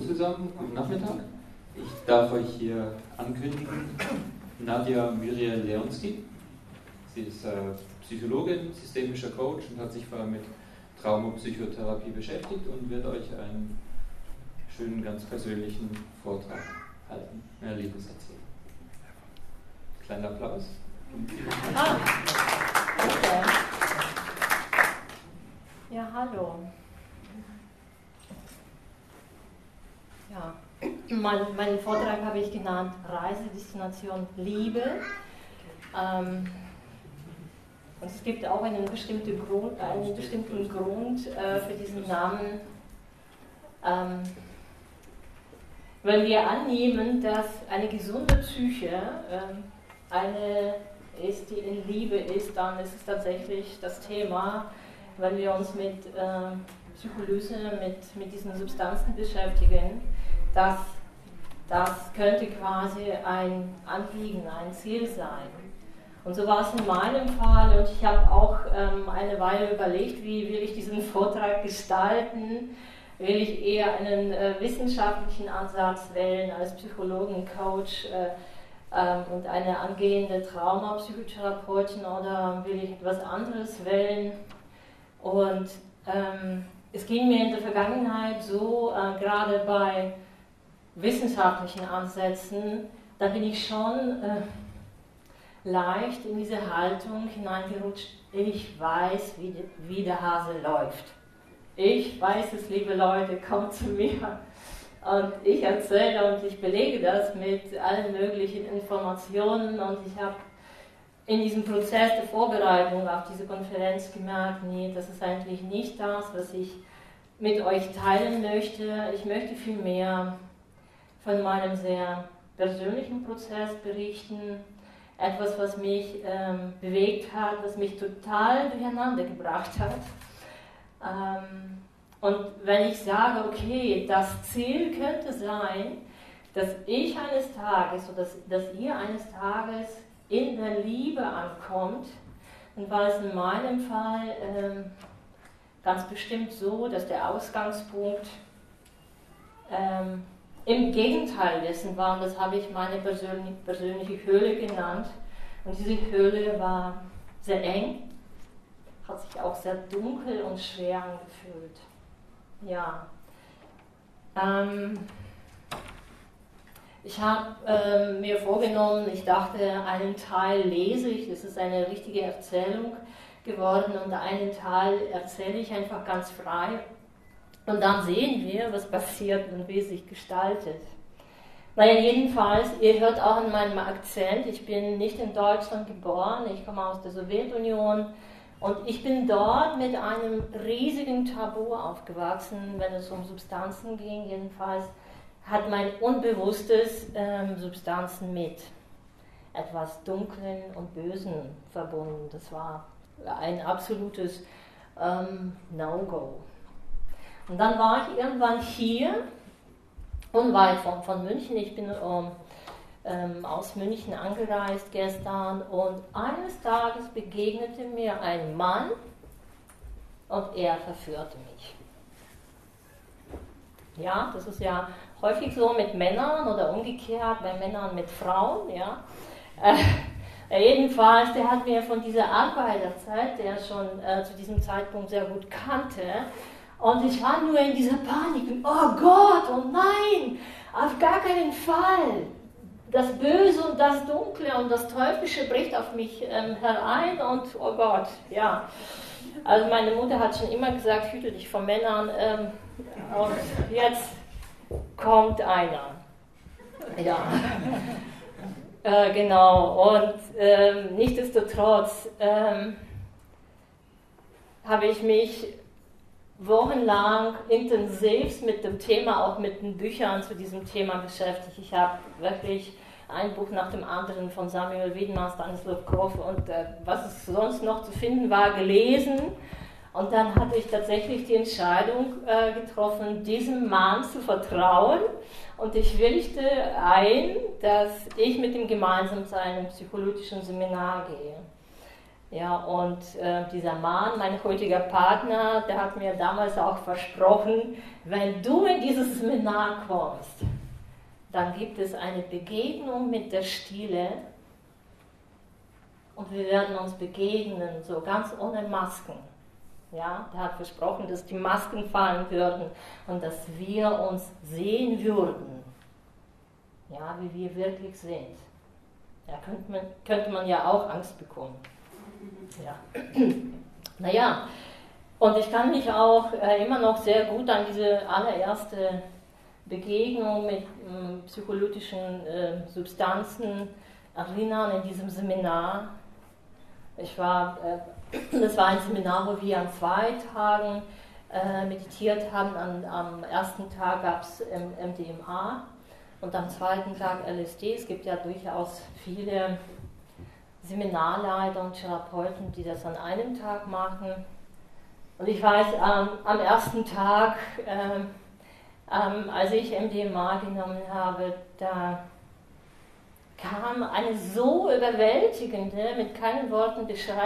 zusammen, guten Nachmittag. Ich darf euch hier ankündigen, Nadja Myriel-Leonski. Sie ist Psychologin, systemischer Coach und hat sich vorher mit Traumapsychotherapie beschäftigt und wird euch einen schönen, ganz persönlichen Vortrag halten, ein Erlebnis erzählen. Kleiner Applaus. Okay. Ja, hallo. Ja, meinen Vortrag habe ich genannt Reisedestination Liebe. Und es gibt auch einen bestimmten Grund für diesen Namen. Wenn wir annehmen, dass eine gesunde Psyche eine ist, die in Liebe ist, dann ist es tatsächlich das Thema, wenn wir uns mit Psycholyse, mit diesen Substanzen beschäftigen, das könnte quasi ein Anliegen, ein Ziel sein. Und so war es in meinem Fall und ich habe auch eine Weile überlegt, wie will ich diesen Vortrag gestalten. Will ich eher einen wissenschaftlichen Ansatz wählen als Psychologen, Coach und eine angehende Traumapsychotherapeutin oder will ich etwas anderes wählen? Und es ging mir in der Vergangenheit so, gerade bei wissenschaftlichen Ansätzen, da bin ich schon leicht in diese Haltung hineingerutscht, ich weiß, wie der Hase läuft. Ich weiß es, liebe Leute, kommt zu mir. Und ich erzähle und ich belege das mit allen möglichen Informationen und ich habe in diesem Prozess der Vorbereitung auf diese Konferenz gemerkt, nee, das ist eigentlich nicht das, was ich mit euch teilen möchte. Ich möchte vielmehr von meinem sehr persönlichen Prozess berichten, etwas, was mich bewegt hat, was mich total durcheinander gebracht hat. Und wenn ich sage, okay, das Ziel könnte sein, dass ich eines Tages oder dass ihr eines Tages in der Liebe ankommt, dann war es in meinem Fall ganz bestimmt so, dass der Ausgangspunkt im Gegenteil dessen war, und das habe ich meine persönliche Höhle genannt. Und diese Höhle war sehr eng, hat sich auch sehr dunkel und schwer angefühlt. Ja. Ich habe mir vorgenommen, ich dachte, einen Teil lese ich, das ist eine richtige Erzählung geworden, und einen Teil erzähle ich einfach ganz frei. Und dann sehen wir, was passiert und wie es sich gestaltet. Naja, jedenfalls, ihr hört auch an meinem Akzent, ich bin nicht in Deutschland geboren, ich komme aus der Sowjetunion und ich bin dort mit einem riesigen Tabu aufgewachsen, wenn es um Substanzen ging. Jedenfalls hat mein Unbewusstes Substanzen mit etwas Dunklen und Bösen verbunden. Das war ein absolutes No-Go. Und dann war ich irgendwann hier, unweit von München. Ich bin aus München angereist gestern und eines Tages begegnete mir ein Mann und er verführte mich. Ja, das ist ja häufig so mit Männern oder umgekehrt bei Männern mit Frauen. Ja. Jedenfalls, der hat mir von dieser Arbeit erzählt, der schon zu diesem Zeitpunkt sehr gut kannte. Und ich war nur in dieser Panik. Oh Gott, oh nein, auf gar keinen Fall. Das Böse und das Dunkle und das Teuflische bricht auf mich herein und oh Gott, ja. Also meine Mutter hat schon immer gesagt, hüte dich vor Männern. Und jetzt kommt einer. Ja. Genau. Und nichtsdestotrotz habe ich mich wochenlang intensiv mit dem Thema, auch mit den Büchern zu diesem Thema beschäftigt. Ich habe wirklich ein Buch nach dem anderen von Samuel Wiedemann, Stanislav Grof und was es sonst noch zu finden war, gelesen. Und dann hatte ich tatsächlich die Entscheidung getroffen, diesem Mann zu vertrauen. Und ich willigte ein, dass ich mit ihm gemeinsam zu einem psychologischen Seminar gehe. Ja, und dieser Mann, mein heutiger Partner, der hat mir damals auch versprochen, wenn du in dieses Seminar kommst, dann gibt es eine Begegnung mit der Stille und wir werden uns begegnen, so ganz ohne Masken. Ja, der hat versprochen, dass die Masken fallen würden und dass wir uns sehen würden, ja, wie wir wirklich sind. Ja, könnte man ja auch Angst bekommen. Ja. Naja, und ich kann mich auch immer noch sehr gut an diese allererste Begegnung mit psycholytischen Substanzen erinnern in diesem Seminar. Das war ein Seminar, wo wir an 2 Tagen meditiert haben. Am ersten Tag gab es MDMA und am zweiten Tag LSD. Es gibt ja durchaus viele Seminarleiter und Therapeuten, die das an einem Tag machen. Und ich weiß, am ersten Tag, als ich MDMA genommen habe, da kam eine so überwältigende, mit keinen Worten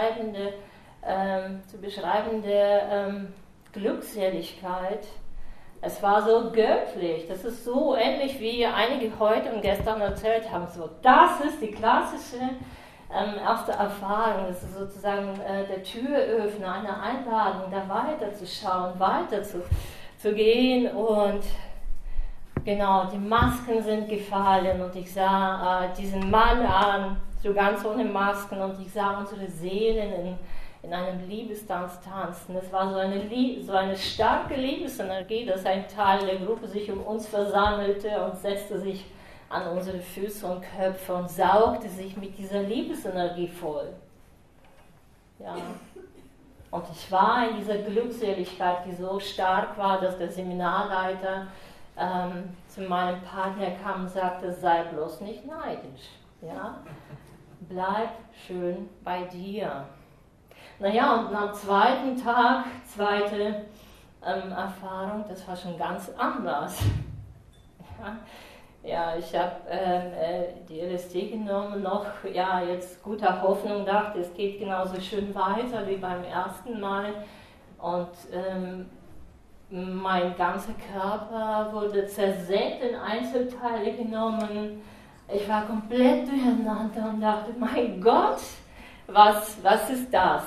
zu beschreibende Glückseligkeit. Es war so göttlich, das ist so ähnlich wie einige heute und gestern erzählt haben. So, das ist die klassische erste Erfahrung, das ist sozusagen der Türöffner, eine Einladung, da weiterzuschauen, weiterzugehen und genau, die Masken sind gefallen und ich sah diesen Mann an, so ganz ohne Masken und ich sah unsere Seelen in einem Liebestanz tanzen. Es war so eine starke Liebesenergie, dass ein Teil der Gruppe sich um uns versammelte und setzte sich an unsere Füße und Köpfe und saugte sich mit dieser Liebesenergie voll. Ja. Und ich war in dieser Glückseligkeit, die so stark war, dass der Seminarleiter zu meinem Partner kam und sagte, sei bloß nicht neidisch. Ja? Bleib schön bei dir. Naja, und am zweiten Tag, zweite Erfahrung, das war schon ganz anders. Ja, ich habe die LSD genommen, noch jetzt guter Hoffnung, dachte, es geht genauso schön weiter wie beim ersten Mal. Und mein ganzer Körper wurde zersägt in Einzelteile genommen. Ich war komplett durcheinander und dachte, mein Gott, was ist das?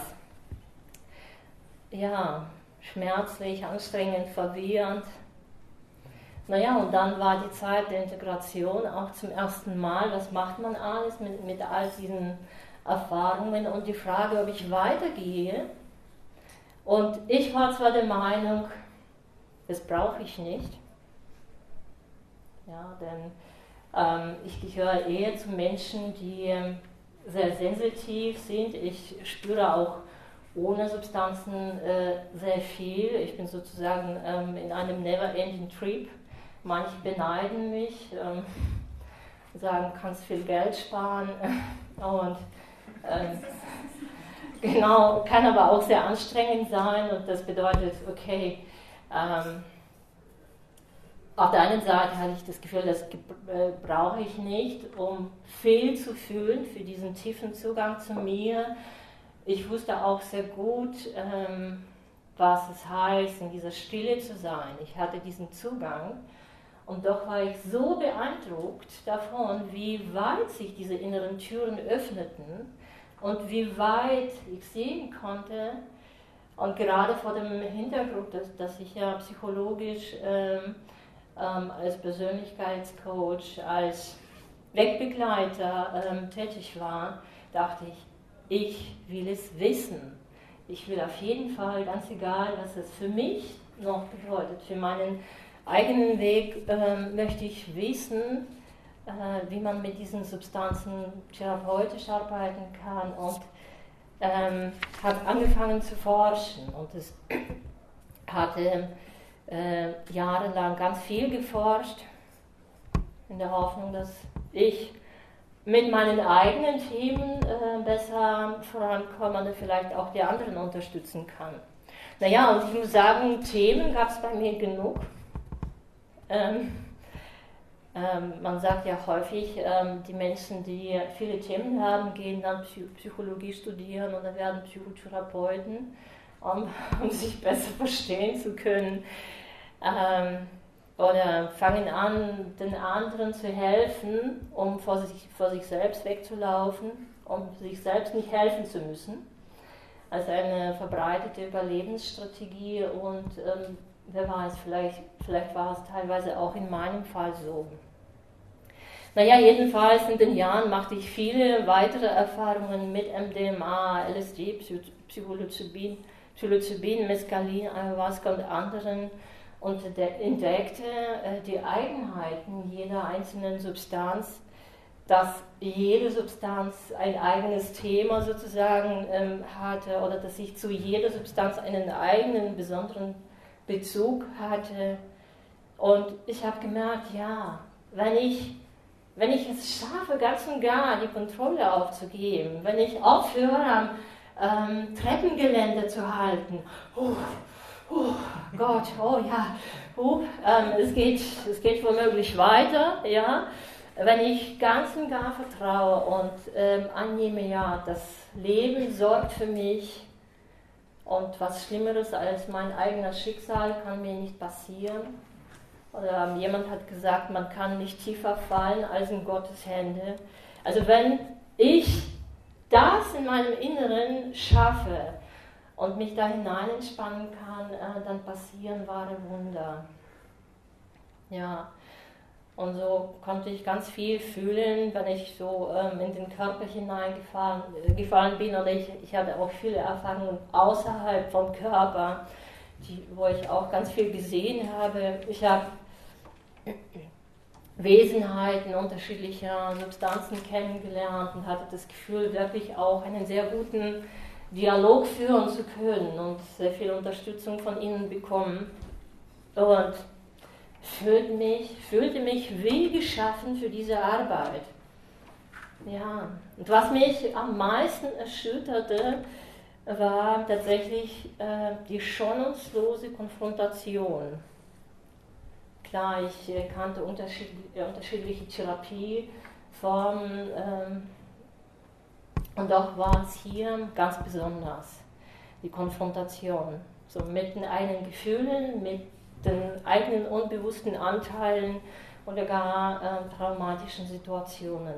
Ja, schmerzlich, anstrengend, verwirrend. Naja, und dann war die Zeit der Integration auch zum ersten Mal. Was macht man alles mit all diesen Erfahrungen? Und die Frage, ob ich weitergehe. Und ich war zwar der Meinung, das brauche ich nicht. Ja, denn ich gehöre eher zu Menschen, die sehr sensitiv sind. Ich spüre auch ohne Substanzen sehr viel. Ich bin sozusagen in einem never-ending Trip. Manche beneiden mich, sagen, du kannst viel Geld sparen und genau, kann aber auch sehr anstrengend sein und das bedeutet, okay, auf der einen Seite hatte ich das Gefühl, das brauche ich nicht, um viel zu fühlen für diesen tiefen Zugang zu mir. Ich wusste auch sehr gut, was es heißt, in dieser Stille zu sein. Ich hatte diesen Zugang. Und doch war ich so beeindruckt davon, wie weit sich diese inneren Türen öffneten und wie weit ich sehen konnte. Und gerade vor dem Hintergrund, dass ich ja psychologisch als Persönlichkeitscoach, als Wegbegleiter tätig war, dachte ich will es wissen. Ich will auf jeden Fall, ganz egal, was es für mich noch bedeutet, für meinen eigenen Weg möchte ich wissen, wie man mit diesen Substanzen therapeutisch arbeiten kann und habe angefangen zu forschen und es hatte jahrelang ganz viel geforscht in der Hoffnung, dass ich mit meinen eigenen Themen besser vorankomme und vielleicht auch die anderen unterstützen kann. Naja, und ich muss sagen, Themen gab es bei mir genug. Man sagt ja häufig, die Menschen, die viele Themen haben, gehen dann Psychologie studieren oder werden Psychotherapeuten, um sich besser verstehen zu können. Oder fangen an, den anderen zu helfen, um vor sich selbst wegzulaufen, um sich selbst nicht helfen zu müssen. Also eine verbreitete Überlebensstrategie und wer weiß, vielleicht war es teilweise auch in meinem Fall so. Naja, jedenfalls in den Jahren machte ich viele weitere Erfahrungen mit MDMA, LSD, Psilocybin, Mescalin, Ayahuasca und anderen und entdeckte die Eigenheiten jeder einzelnen Substanz, dass jede Substanz ein eigenes Thema sozusagen hatte oder dass ich zu jeder Substanz einen eigenen besonderen Bezug hatte. Und ich habe gemerkt, ja, wenn ich es schaffe, ganz und gar die Kontrolle aufzugeben, wenn ich aufhöre, am Treppengeländer zu halten, Gott, oh ja, es geht womöglich weiter, ja, wenn ich ganz und gar vertraue und annehme, ja, das Leben sorgt für mich und was Schlimmeres als mein eigenes Schicksal kann mir nicht passieren. Oder jemand hat gesagt, man kann nicht tiefer fallen als in Gottes Hände. Also wenn ich das in meinem Inneren schaffe und mich da hinein entspannen kann, dann passieren wahre Wunder. Ja. Und so konnte ich ganz viel fühlen, wenn ich so in den Körper hineingefallen bin. Oder ich hatte auch viele Erfahrungen außerhalb vom Körper, wo ich auch ganz viel gesehen habe. Ich habe Wesenheiten unterschiedlicher Substanzen kennengelernt und hatte das Gefühl, wirklich auch einen sehr guten Dialog führen zu können und sehr viel Unterstützung von ihnen bekommen. Und fühlte mich wie geschaffen für diese Arbeit. Ja, und was mich am meisten erschütterte, war tatsächlich die schonungslose Konfrontation. Klar, ich kannte unterschiedliche Therapieformen und auch war es hier ganz besonders, die Konfrontation. So mit den eigenen Gefühlen, mit den eigenen unbewussten Anteilen oder gar traumatischen Situationen.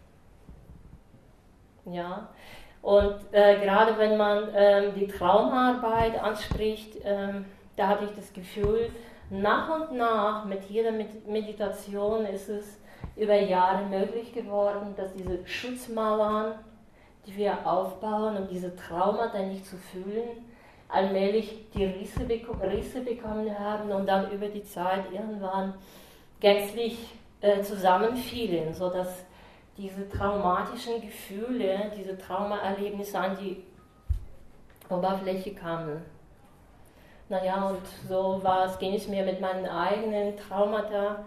Ja, und gerade wenn man die Traumaarbeit anspricht, da hatte ich das Gefühl, nach und nach mit jeder Meditation ist es über Jahre möglich geworden, dass diese Schutzmauern, die wir aufbauen, um diese Traumata nicht zu fühlen, allmählich die Risse bekommen haben und dann über die Zeit irgendwann gänzlich zusammenfielen, sodass diese traumatischen Gefühle, diese Traumaerlebnisse an die Oberfläche kamen. Naja, und so ging es mir mit meinen eigenen Traumata,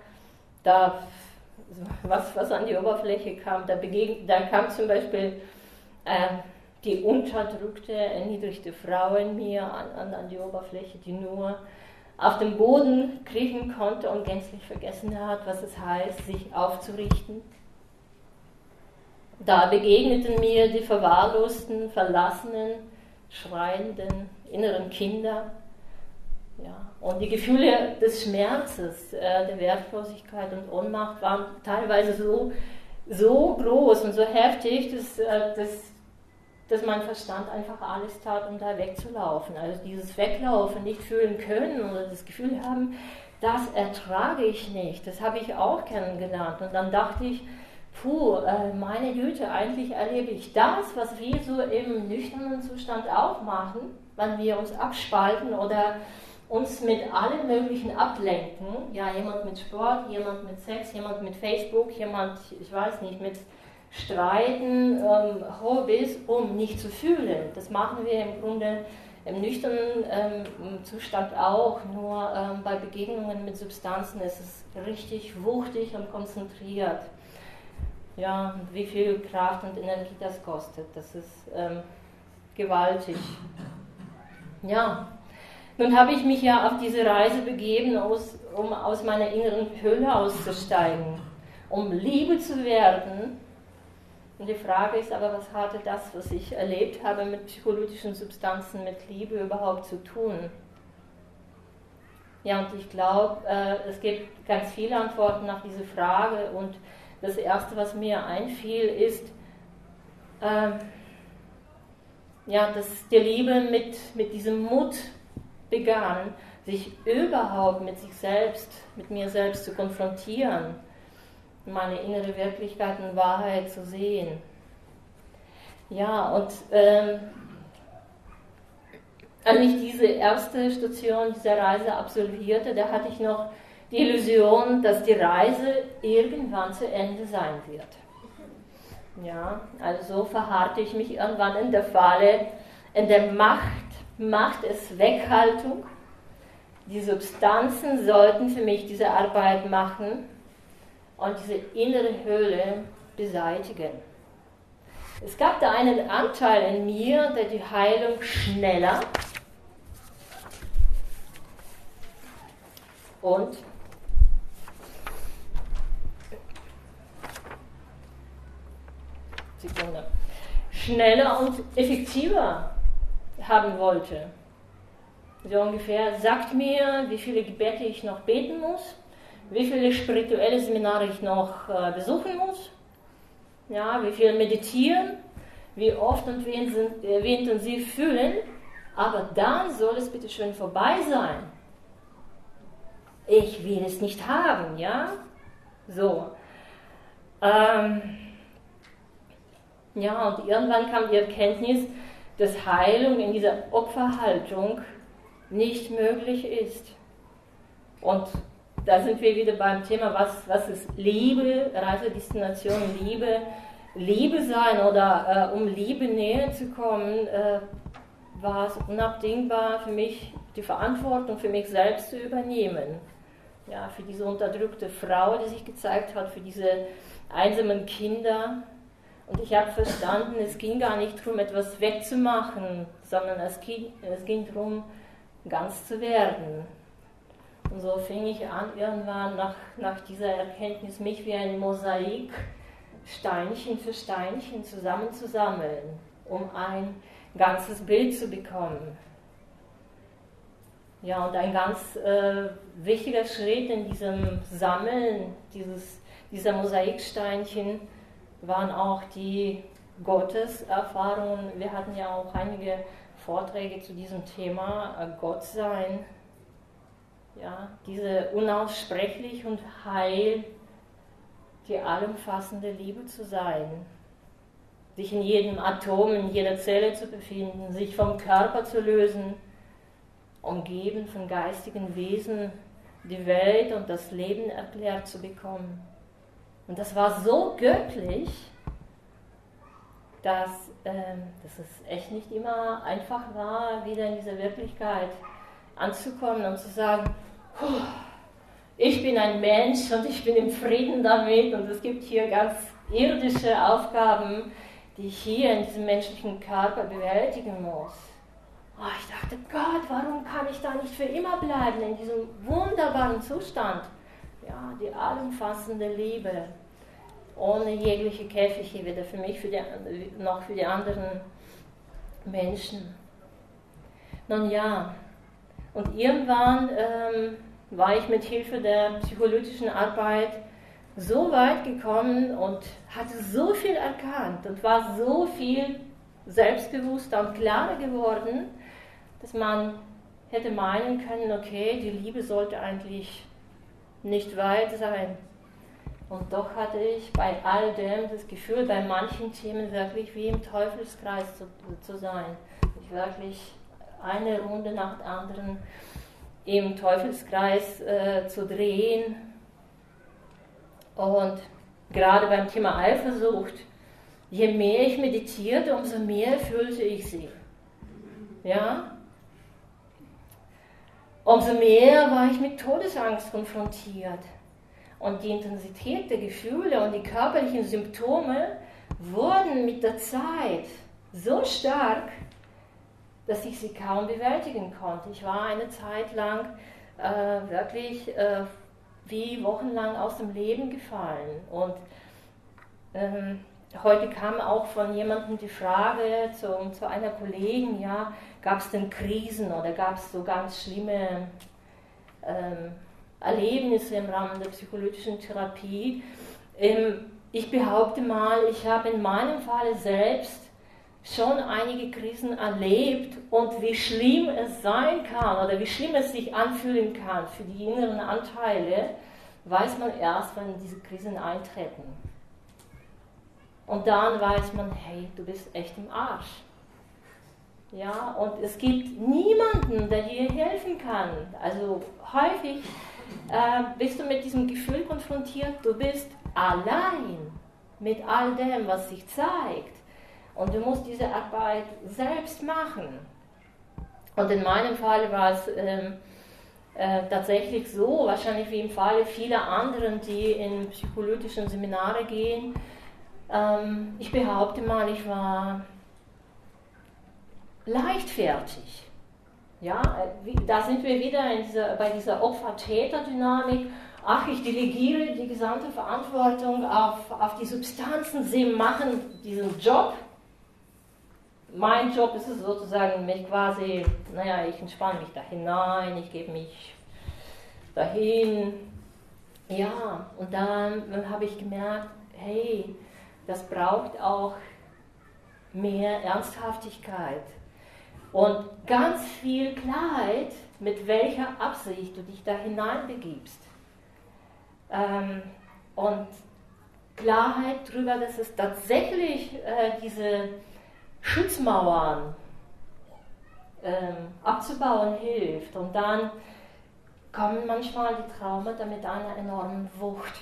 was an die Oberfläche kam. Da kam zum Beispiel die unterdrückte, erniedrigte Frau in mir an die Oberfläche, die nur auf dem Boden kriechen konnte und gänzlich vergessen hat, was es heißt, sich aufzurichten. Da begegneten mir die verwahrlosten, verlassenen, schreienden inneren Kinder. Ja, und die Gefühle des Schmerzes, der Wertlosigkeit und Ohnmacht waren teilweise so groß und so heftig, dass mein Verstand einfach alles tat, um da wegzulaufen. Also dieses Weglaufen, nicht fühlen können oder das Gefühl haben, das ertrage ich nicht. Das habe ich auch kennengelernt. Und dann dachte ich, meine Güte, eigentlich erlebe ich das, was wir so im nüchternen Zustand auch machen, wenn wir uns abspalten oder uns mit allem Möglichen ablenken. Ja, jemand mit Sport, jemand mit Sex, jemand mit Facebook, jemand, ich weiß nicht, mit Streiten, Hobbys, um nicht zu fühlen. Das machen wir im Grunde im nüchternen Zustand auch, nur bei Begegnungen mit Substanzen ist es richtig wuchtig und konzentriert. Ja, wie viel Kraft und Energie das kostet, das ist gewaltig. Ja, Nun habe ich mich ja auf diese Reise begeben, um aus meiner inneren Höhle auszusteigen, um Liebe zu werden. Und die Frage ist aber, was hatte das, was ich erlebt habe mit psychologischen Substanzen, mit Liebe überhaupt zu tun? Ja, und ich glaube, es gibt ganz viele Antworten auf diese Frage. Und das Erste, was mir einfiel, ist, dass die Liebe mit diesem Mut begann, sich überhaupt mit sich selbst, mit mir selbst zu konfrontieren, meine innere Wirklichkeit und Wahrheit zu sehen. Ja, und als ich diese erste Station dieser Reise absolvierte, da hatte ich noch die Illusion, dass die Reise irgendwann zu Ende sein wird. Ja, also so verharrte ich mich irgendwann in der Falle, in der Macht ist Weghaltung. Die Substanzen sollten für mich diese Arbeit machen und diese innere Höhle beseitigen. Es gab da einen Anteil in mir, der die Heilung schneller und schneller und effektiver haben wollte. So ungefähr, sagt mir, wie viele Gebete ich noch beten muss, wie viele spirituelle Seminare ich noch besuchen muss, ja, wie viel meditieren, wie oft und wie intensiv fühlen, aber dann soll es bitte schön vorbei sein. Ich will es nicht haben, ja? So. Ja, und irgendwann kam die Erkenntnis, dass Heilung in dieser Opferhaltung nicht möglich ist. Und da sind wir wieder beim Thema, was ist Liebe, Reisedestination, Liebe sein oder um Liebe näher zu kommen, war es unabdingbar für mich, die Verantwortung für mich selbst zu übernehmen. Ja, für diese unterdrückte Frau, die sich gezeigt hat, für diese einsamen Kinder. Und ich habe verstanden, es ging gar nicht darum, etwas wegzumachen, sondern es ging darum, ganz zu werden. Und so fing ich an, irgendwann nach dieser Erkenntnis, mich wie ein Mosaik Steinchen für Steinchen zusammenzusammeln, um ein ganzes Bild zu bekommen. Ja, und ein ganz wichtiger Schritt in diesem Sammeln dieser Mosaiksteinchen waren auch die Gotteserfahrungen. Wir hatten ja auch einige Vorträge zu diesem Thema, Gottsein. Ja, diese unaussprechlich und heil, die allumfassende Liebe zu sein. Sich in jedem Atom, in jeder Zelle zu befinden, sich vom Körper zu lösen, umgeben von geistigen Wesen, die Welt und das Leben erklärt zu bekommen. Und das war so göttlich, dass es echt nicht immer einfach war, wieder in dieser Wirklichkeit anzukommen und zu sagen, ich bin ein Mensch und ich bin im Frieden damit und es gibt hier ganz irdische Aufgaben, die ich hier in diesem menschlichen Körper bewältigen muss. Oh, ich dachte, Gott, warum kann ich da nicht für immer bleiben in diesem wunderbaren Zustand? Ja, die allumfassende Liebe, ohne jegliche Käfige, weder für mich noch für die anderen Menschen. Nun ja, und irgendwann war ich mit Hilfe der psychologischen Arbeit so weit gekommen und hatte so viel erkannt und war so viel selbstbewusster und klarer geworden, dass man hätte meinen können, okay, die Liebe sollte eigentlich nicht weit sein. Und doch hatte ich bei all dem das Gefühl, bei manchen Themen wirklich wie im Teufelskreis zu sein. Ich wirklich eine Runde nach der anderen im Teufelskreis zu drehen. Und gerade beim Thema Eifersucht, je mehr ich meditierte, umso mehr fühlte ich sie. Ja? Umso mehr war ich mit Todesangst konfrontiert. Und die Intensität der Gefühle und die körperlichen Symptome, 'Symptome' wurden mit der Zeit so stark, dass dass ich sie kaum bewältigen konnte. Ich war eine Zeit lang wirklich wie wochenlang aus dem Leben gefallen. Und heute kam auch von jemandem die Frage zu einer Kollegin, ja, gab es denn Krisen oder gab es so ganz schlimme Erlebnisse im Rahmen der psycholytischen Therapie? Ich behaupte mal, ich habe in meinem Falle selbst schon einige Krisen erlebt und wie schlimm es sein kann oder wie schlimm es sich anfühlen kann für die inneren Anteile, weiß man erst, wenn diese Krisen eintreten. Und dann weiß man, hey, du bist echt im Arsch. Ja, und es gibt niemanden, der dir helfen kann. Also häufig bist du mit diesem Gefühl konfrontiert, du bist allein mit all dem, was sich zeigt. Und du musst diese Arbeit selbst machen. Und in meinem Fall war es tatsächlich so, wahrscheinlich wie im Falle vieler anderen, die in psycholytischen Seminare gehen. Ich behaupte mal, ich war leichtfertig. Ja, da sind wir wieder bei dieser Opfer-Täter-Dynamik. Ach, ich delegiere die gesamte Verantwortung auf die Substanzen, sie machen diesen Job. Mein Job ist es sozusagen, mich quasi, naja, ich entspanne mich da hinein, ich gebe mich dahin. Ja, und dann habe ich gemerkt, hey, das braucht auch mehr Ernsthaftigkeit und ganz viel Klarheit, mit welcher Absicht du dich da hineinbegibst. Und Klarheit darüber, dass es tatsächlich diese Schutzmauern abzubauen hilft. Und dann kommen manchmal die Traumata mit einer enormen Wucht.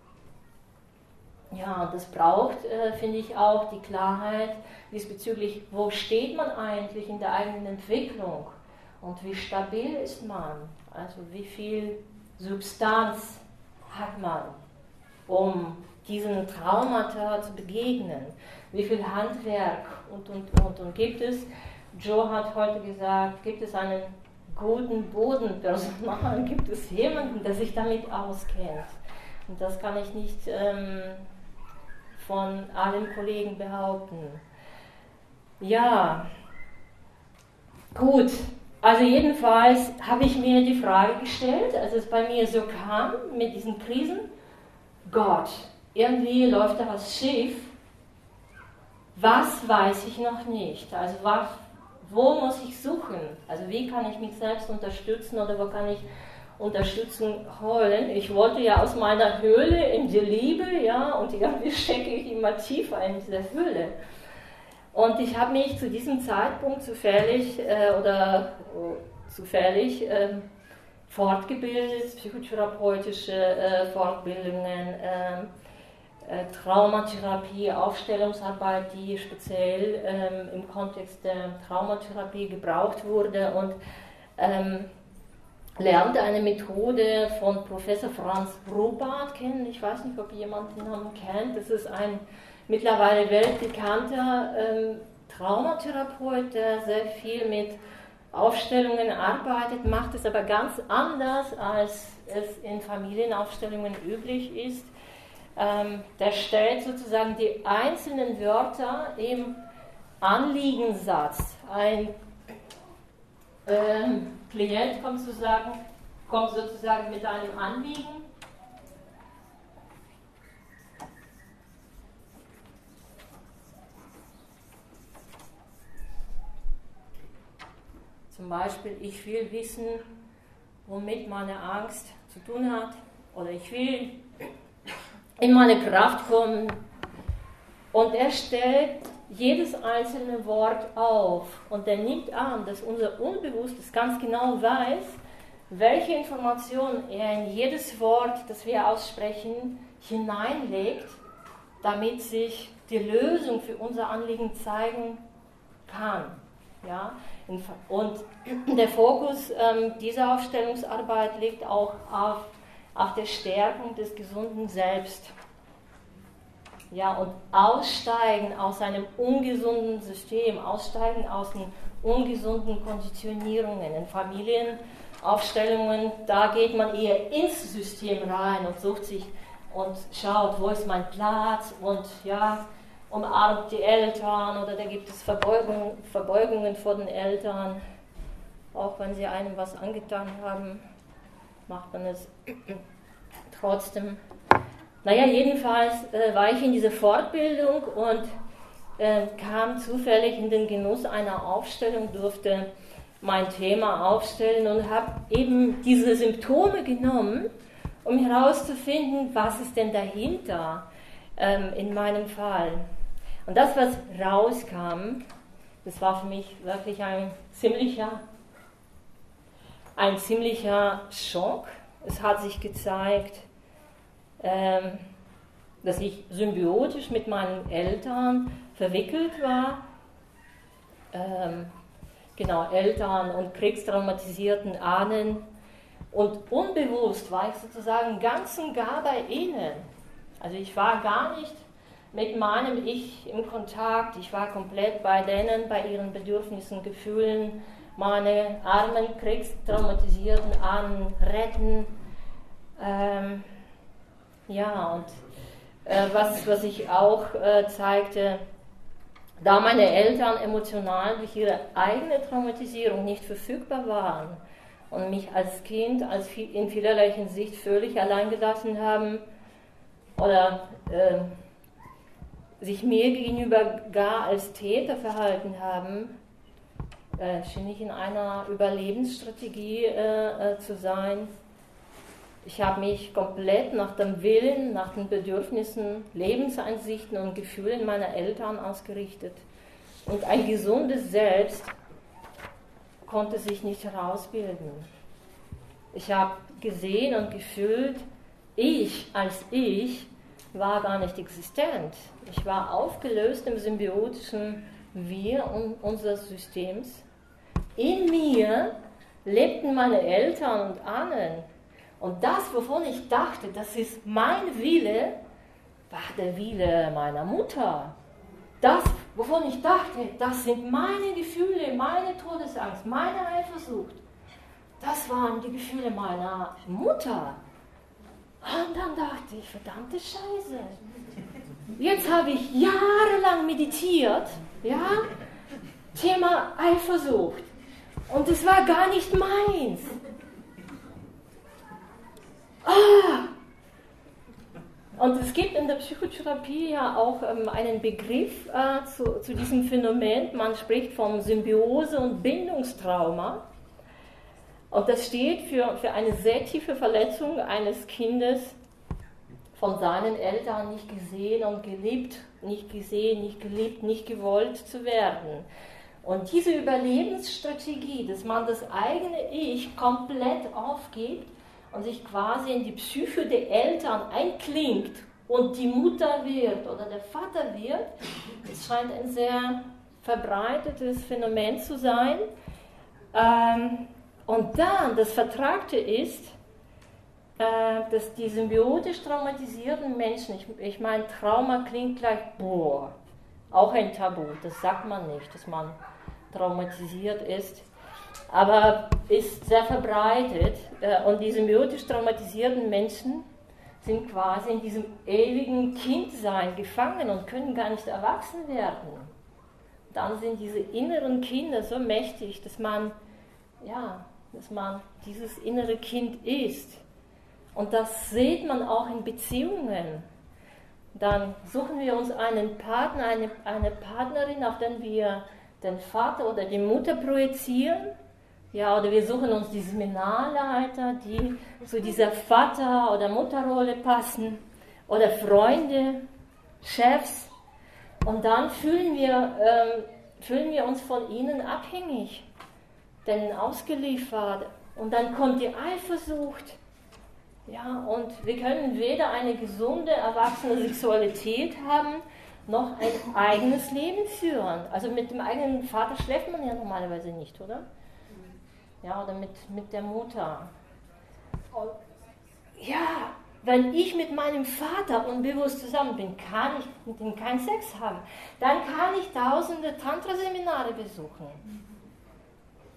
Ja, und das braucht, finde ich, auch die Klarheit diesbezüglich, wo steht man eigentlich in der eigenen Entwicklung und wie stabil ist man, also wie viel Substanz hat man, um diesen Traumata zu begegnen, wie viel Handwerk und gibt es, Joe hat heute gesagt, gibt es einen guten Bodenpersonal, gibt es jemanden, der sich damit auskennt. Und das kann ich nicht von allen Kollegen behaupten. Ja, gut. Also jedenfalls habe ich mir die Frage gestellt, als es bei mir so kam mit diesen Krisen, Gott, irgendwie läuft da was schief. Was weiß ich noch nicht? Also wo muss ich suchen? Also wie kann ich mich selbst unterstützen oder wo kann ich Unterstützung holen? Ich wollte ja aus meiner Höhle in die Liebe, ja, und irgendwie stecke ich immer tiefer in diese Höhle. Und ich habe mich zu diesem Zeitpunkt zufällig fortgebildet, psychotherapeutische Fortbildungen, Traumatherapie, Aufstellungsarbeit, die speziell im Kontext der Traumatherapie gebraucht wurde und lernte eine Methode von Professor Franz Robart kennen. Ich weiß nicht, ob jemand den Namen kennt. Das ist ein mittlerweile weltbekannter Traumatherapeut, der sehr viel mit Aufstellungen arbeitet, macht es aber ganz anders, als es in Familienaufstellungen üblich ist. Der stellt sozusagen die einzelnen Wörter im Anliegensatz. Ein Klient kommt sozusagen mit einem Anliegen. Zum Beispiel, ich will wissen, womit meine Angst zu tun hat, oder ich will in meine Kraft kommen. Und er stellt jedes einzelne Wort auf und er nimmt an, dass unser Unbewusstes ganz genau weiß, welche Informationen er in jedes Wort, das wir aussprechen, hineinlegt, damit sich die Lösung für unser Anliegen zeigen kann. Ja? Und der Fokus dieser Aufstellungsarbeit liegt auch auf der Stärkung des gesunden Selbst. Ja, und aussteigen aus einem ungesunden System, aussteigen aus dem ungesunden Konditionierungen. In Familienaufstellungen, da geht man eher ins System rein und sucht sich und schaut, wo ist mein Platz und ja, umarmt die Eltern oder da gibt es Verbeugungen vor den Eltern. Auch wenn sie einem was angetan haben, macht man es trotzdem. Naja, jedenfalls war ich in dieser Fortbildung und kam zufällig in den Genuss einer Aufstellung, durfte mein Thema aufstellen und habe eben diese Symptome genommen, um herauszufinden, was ist denn dahinter in meinem Fall. Und das, was rauskam, das war für mich wirklich ein ziemlicher Schock. Es hat sich gezeigt, dass ich symbiotisch mit meinen Eltern verwickelt war. Eltern und kriegstraumatisierten Ahnen. Und unbewusst war ich sozusagen ganz und gar bei ihnen. Also ich war gar nicht mit meinem Ich im Kontakt. Ich war komplett bei denen, bei ihren Bedürfnissen, Gefühlen, meine armen, kriegstraumatisierten Ahnen retten. Was ich auch zeigte, da meine Eltern emotional durch ihre eigene Traumatisierung nicht verfügbar waren und mich als Kind in vielerlei Hinsicht völlig allein gelassen haben oder sich mir gegenüber gar als Täter verhalten haben, schien ich in einer Überlebensstrategie zu sein. Ich habe mich komplett nach dem Willen, nach den Bedürfnissen, Lebenseinsichten und Gefühlen meiner Eltern ausgerichtet. Und ein gesundes Selbst konnte sich nicht herausbilden. Ich habe gesehen und gefühlt, ich als ich war gar nicht existent. Ich war aufgelöst im symbiotischen Wir unseres Systems. In mir lebten meine Eltern und Ahnen. Und das, wovon ich dachte, das ist mein Wille, war der Wille meiner Mutter. Das, wovon ich dachte, das sind meine Gefühle, meine Todesangst, meine Eifersucht, das waren die Gefühle meiner Mutter. Und dann dachte ich, verdammte Scheiße. Jetzt habe ich jahrelang meditiert, ja, Thema Eifersucht. Und es war gar nicht meins. Und es gibt in der Psychotherapie ja auch einen Begriff zu diesem Phänomen. Man spricht vom Symbiose- und Bindungstrauma. Und das steht für eine sehr tiefe Verletzung eines Kindes, von seinen Eltern nicht gesehen und geliebt, nicht gesehen, nicht geliebt, nicht gewollt zu werden. Und diese Überlebensstrategie, dass man das eigene Ich komplett aufgibt und sich quasi in die Psyche der Eltern einklingt und die Mutter wird oder der Vater wird, das scheint ein sehr verbreitetes Phänomen zu sein. Und dann, das Vertragte ist, dass die symbiotisch traumatisierten Menschen, ich meine, Trauma klingt gleich, boah, auch ein Tabu, das sagt man nicht, dass man traumatisiert ist, aber ist sehr verbreitet. Und die symbiotisch traumatisierten Menschen sind quasi in diesem ewigen Kindsein gefangen und können gar nicht erwachsen werden. Dann sind diese inneren Kinder so mächtig, dass man dieses innere Kind ist. Und das sieht man auch in Beziehungen. Dann suchen wir uns einen Partner, eine Partnerin, auf den wir den Vater oder die Mutter projizieren. Ja, oder wir suchen uns die Seminarleiter, die zu dieser Vater- oder Mutterrolle passen. Oder Freunde, Chefs. Und dann fühlen wir uns von ihnen abhängig, denen ausgeliefert. Und dann kommt die Eifersucht. Ja, und wir können weder eine gesunde, erwachsene Sexualität haben, noch ein eigenes Leben führen. Also mit dem eigenen Vater schläft man ja normalerweise nicht, oder? Ja, oder mit der Mutter. Ja, wenn ich mit meinem Vater unbewusst zusammen bin, kann ich mit ihm keinen Sex haben. Dann kann ich tausende Tantra-Seminare besuchen.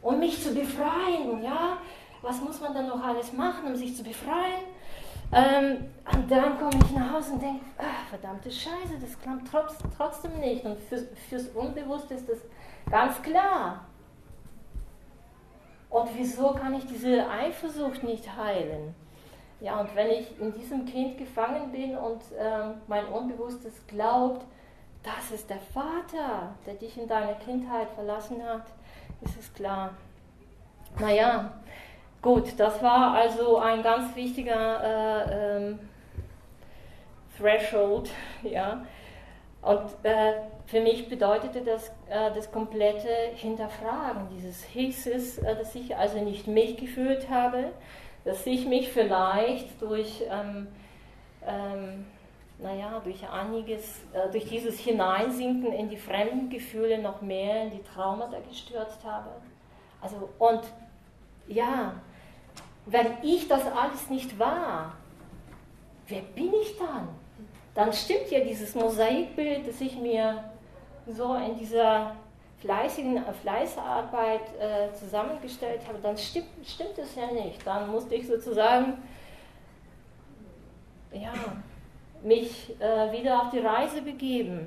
um mich zu befreien. Ja? Was muss man dann noch alles machen, um sich zu befreien? Und dann komme ich nach Hause und denke, verdammte Scheiße, das klappt trotzdem nicht. Und fürs Unbewusste ist das ganz klar. Und wieso kann ich diese Eifersucht nicht heilen? Ja, und wenn ich in diesem Kind gefangen bin und mein Unbewusstes glaubt, das ist der Vater, der dich in deiner Kindheit verlassen hat, ist es klar. Naja, gut, das war also ein ganz wichtiger Threshold, ja. Und für mich bedeutete das das komplette Hinterfragen dieses Hisses, dass ich also nicht mich gefühlt habe, dass ich mich vielleicht durch durch dieses Hineinsinken in die fremden Gefühle noch mehr in die Traumata gestürzt habe. Also, und ja, wenn ich das alles nicht war, wer bin ich dann? Dann stimmt ja dieses Mosaikbild, das ich mir so in dieser Fleißarbeit zusammengestellt habe, dann stimmt es ja nicht. Dann musste ich sozusagen mich wieder auf die Reise begeben.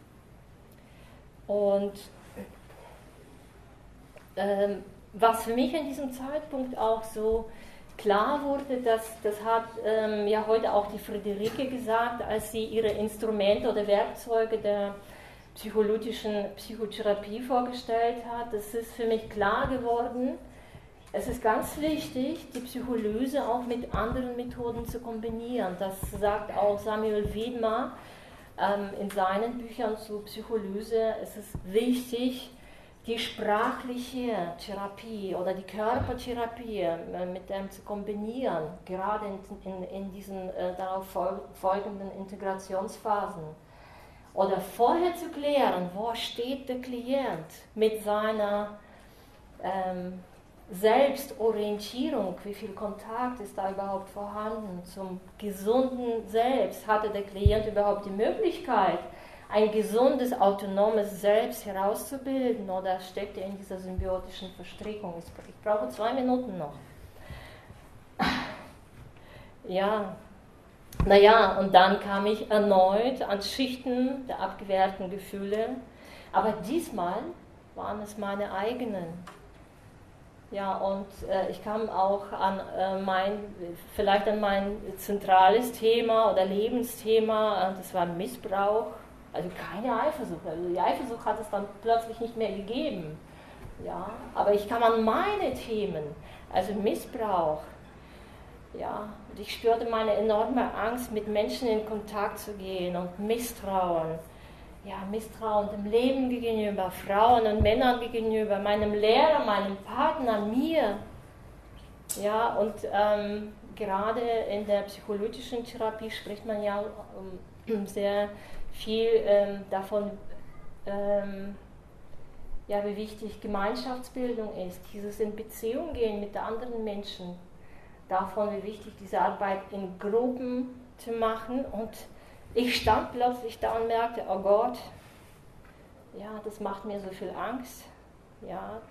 Und was für mich an diesem Zeitpunkt auch so klar wurde, das hat ja heute auch die Friederike gesagt, als sie ihre Instrumente oder Werkzeuge der psychologischen Psychotherapie vorgestellt hat. Das ist für mich klar geworden. Es ist ganz wichtig, die Psycholyse auch mit anderen Methoden zu kombinieren. Das sagt auch Samuel Wiedmer in seinen Büchern zu Psycholyse. Es ist wichtig, die sprachliche Therapie oder die Körpertherapie mit dem zu kombinieren, gerade in diesen darauf folgenden Integrationsphasen. Oder vorher zu klären, wo steht der Klient mit seiner Selbstorientierung, wie viel Kontakt ist da überhaupt vorhanden zum gesunden Selbst? Hatte der Klient überhaupt die Möglichkeit, ein gesundes, autonomes Selbst herauszubilden, oder steckt er in dieser symbiotischen Verstrickung? Ich brauche 2 Minuten noch. Ja, naja, und dann kam ich erneut an Schichten der abgewehrten Gefühle, aber diesmal waren es meine eigenen. Ja, und ich kam auch an vielleicht an mein zentrales Thema oder Lebensthema, das war Missbrauch, also keine Eifersucht. Also die Eifersucht hat es dann plötzlich nicht mehr gegeben. Ja, aber ich kam an meine Themen, also Missbrauch. Ja, und ich spürte meine enorme Angst, mit Menschen in Kontakt zu gehen, und Misstrauen. Ja, Misstrauen dem Leben gegenüber, Frauen und Männern gegenüber, meinem Lehrer, meinem Partner, mir. Ja, und gerade in der psychologischen Therapie spricht man ja sehr viel davon, wie wichtig Gemeinschaftsbildung ist, dieses in Beziehung gehen mit anderen Menschen, davon, wie wichtig diese Arbeit in Gruppen zu machen. Und ich stand plötzlich da und merkte, oh Gott, ja, das macht mir so viel Angst. Ja,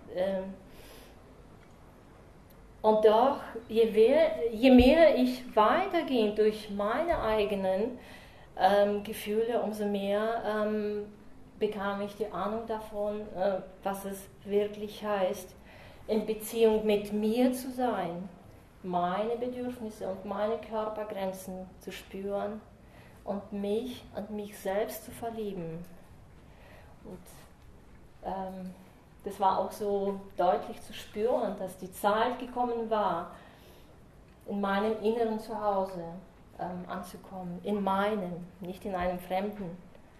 und doch, je mehr ich weiterging durch meine eigenen Gefühle, umso mehr bekam ich die Ahnung davon, was es wirklich heißt, in Beziehung mit mir zu sein, meine Bedürfnisse und meine Körpergrenzen zu spüren und mich selbst zu verlieben. Und das war auch so deutlich zu spüren, dass die Zeit gekommen war, in meinem inneren Zuhause anzukommen, in meinem, nicht in einem fremden.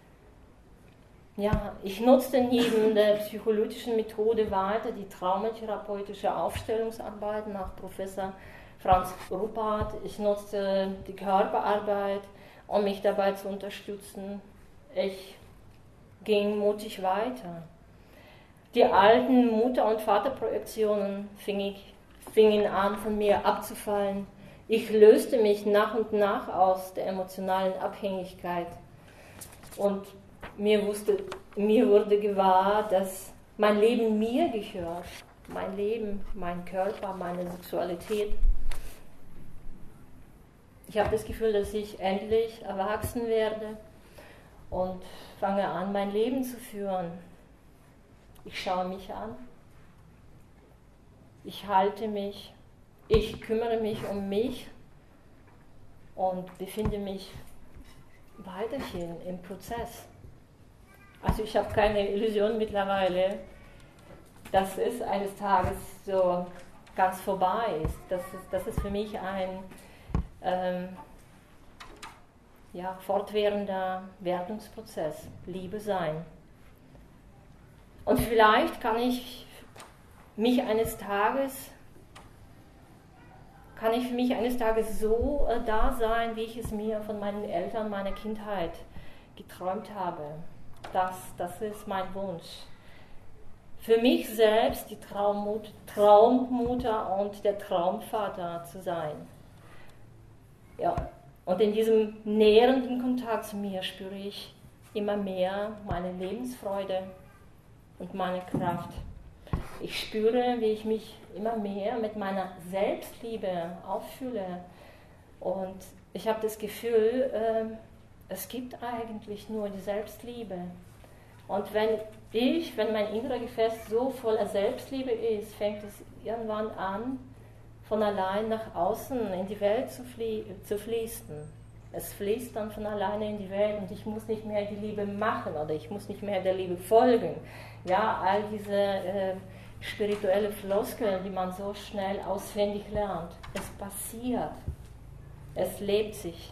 Ja, ich nutzte neben der psychologischen Methode weiter die traumatherapeutische Aufstellungsarbeit nach Professor Franz Ruppert. Ich nutzte die Körperarbeit, um mich dabei zu unterstützen. Ich ging mutig weiter. Die alten Mutter- und Vaterprojektionen fingen an, von mir abzufallen. Ich löste mich nach und nach aus der emotionalen Abhängigkeit. Und mir wurde gewahr, dass mein Leben mir gehört. mein Leben, mein Körper, meine Sexualität. Ich habe das Gefühl, dass ich endlich erwachsen werde und fange an, mein Leben zu führen. Ich schaue mich an, ich halte mich, ich kümmere mich um mich und befinde mich weiterhin im Prozess. Also ich habe keine Illusion mittlerweile, dass es eines Tages so ganz vorbei ist. Das ist für mich ein fortwährender Werdungsprozess, Liebe sein. Und vielleicht kann ich für mich eines Tages so da sein, wie ich es mir von meinen Eltern, meiner Kindheit geträumt habe. Das ist mein Wunsch. Für mich selbst die Traummutter und der Traumvater zu sein. Ja. Und in diesem nähernden Kontakt zu mir spüre ich immer mehr meine Lebensfreude und meine Kraft. Ich spüre, wie ich mich immer mehr mit meiner Selbstliebe auffühle. Und ich habe das Gefühl, es gibt eigentlich nur die Selbstliebe. Und wenn mein innerer Gefäß so voller Selbstliebe ist, fängt es irgendwann an, von allein nach außen in die Welt zu fließen. Es fließt dann von alleine in die Welt und ich muss nicht mehr die Liebe machen oder ich muss nicht mehr der Liebe folgen. Ja, all diese spirituelle Floskeln, die man so schnell auswendig lernt. Es passiert. Es lebt sich.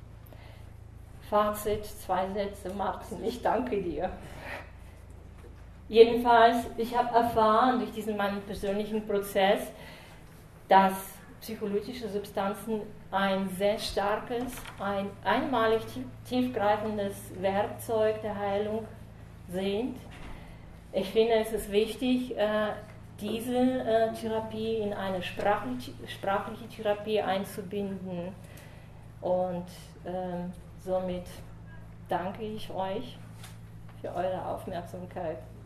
Fazit, 2 Sätze, Martin, ich danke dir. Jedenfalls, ich habe erfahren durch diesen meinen persönlichen Prozess, dass psychologische Substanzen ein sehr starkes, ein einmalig tiefgreifendes Werkzeug der Heilung sind. Ich finde, es ist wichtig, diese Therapie in eine sprachliche Therapie einzubinden. Und somit danke ich euch für eure Aufmerksamkeit.